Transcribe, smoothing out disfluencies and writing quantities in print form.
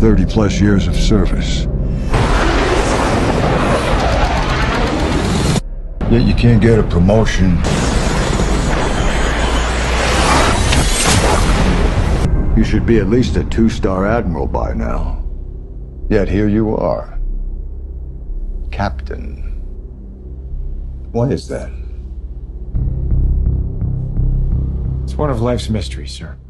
30-plus years of service. Yet you can't get a promotion. You should be at least a 2-star admiral by now. Yet here you are. Captain. Why is that? It's one of life's mysteries, sir.